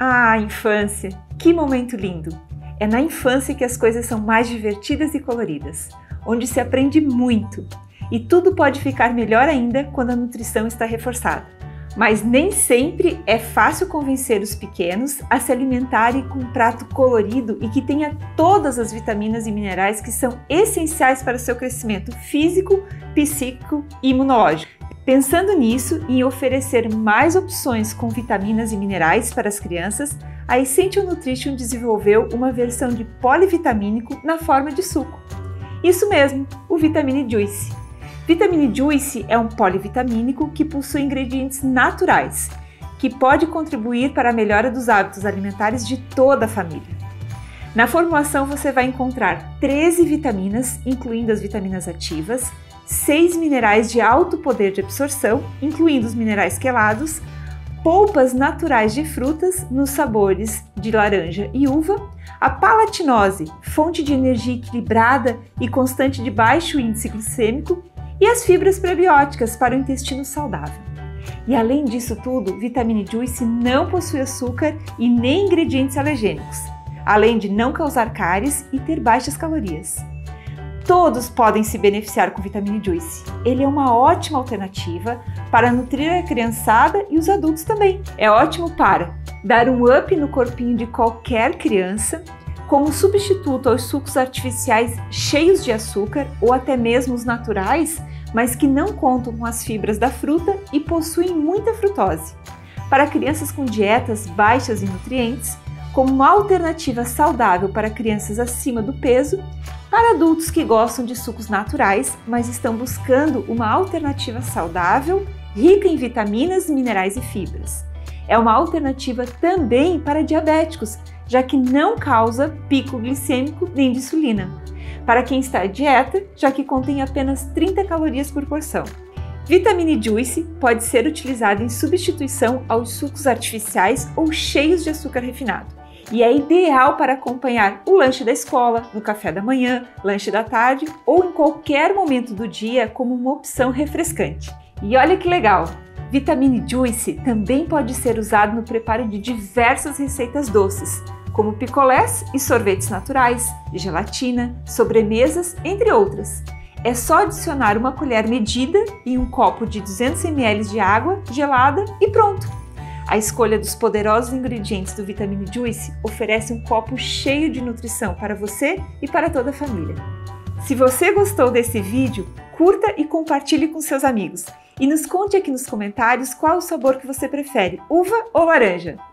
Ah, infância! Que momento lindo! É na infância que as coisas são mais divertidas e coloridas, onde se aprende muito. E tudo pode ficar melhor ainda quando a nutrição está reforçada. Mas nem sempre é fácil convencer os pequenos a se alimentarem com um prato colorido e que tenha todas as vitaminas e minerais que são essenciais para o seu crescimento físico, psíquico e imunológico. Pensando nisso e em oferecer mais opções com vitaminas e minerais para as crianças, a Essential Nutrition desenvolveu uma versão de polivitamínico na forma de suco. Isso mesmo, o Vitamine Juice. Vitamine Juice é um polivitamínico que possui ingredientes naturais, que pode contribuir para a melhora dos hábitos alimentares de toda a família. Na formulação você vai encontrar 13 vitaminas, incluindo as vitaminas ativas, 6 minerais de alto poder de absorção, incluindo os minerais quelados, polpas naturais de frutas nos sabores de laranja e uva, a palatinose, fonte de energia equilibrada e constante de baixo índice glicêmico, e as fibras prebióticas para o intestino saudável. E além disso tudo, Vitamine Juice não possui açúcar e nem ingredientes alergênicos, além de não causar cáries e ter baixas calorias. Todos podem se beneficiar com Vitamine Juice. Ele é uma ótima alternativa para nutrir a criançada e os adultos também. É ótimo para dar um up no corpinho de qualquer criança, como substituto aos sucos artificiais cheios de açúcar ou até mesmo os naturais, mas que não contam com as fibras da fruta e possuem muita frutose. Para crianças com dietas baixas em nutrientes, como uma alternativa saudável para crianças acima do peso, para adultos que gostam de sucos naturais, mas estão buscando uma alternativa saudável, rica em vitaminas, minerais e fibras. É uma alternativa também para diabéticos, já que não causa pico glicêmico nem de insulina. Para quem está à dieta, já que contém apenas 30 calorias por porção. Vitamine Juice pode ser utilizado em substituição aos sucos artificiais ou cheios de açúcar refinado. E é ideal para acompanhar o lanche da escola, no café da manhã, lanche da tarde ou em qualquer momento do dia como uma opção refrescante. E olha que legal! Vitamine Juice também pode ser usado no preparo de diversas receitas doces, como picolés e sorvetes naturais, gelatina, sobremesas, entre outras. É só adicionar uma colher medida em um copo de 200 ml de água gelada e pronto! A escolha dos poderosos ingredientes do Vitamine Juice oferece um copo cheio de nutrição para você e para toda a família. Se você gostou desse vídeo, curta e compartilhe com seus amigos. E nos conte aqui nos comentários qual o sabor que você prefere, uva ou laranja.